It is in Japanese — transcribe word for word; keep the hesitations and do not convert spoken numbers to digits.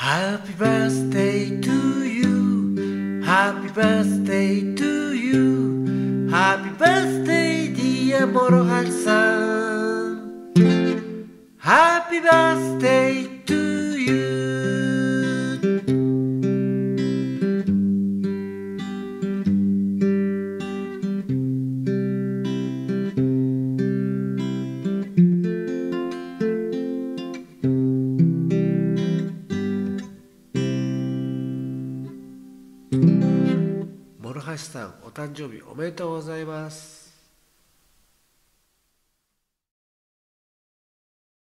Happy birthday to you Happy birthday to you Happy birthday dear 諸橋さん Happy birthday to you 諸橋さんお誕生日おめでとうございます。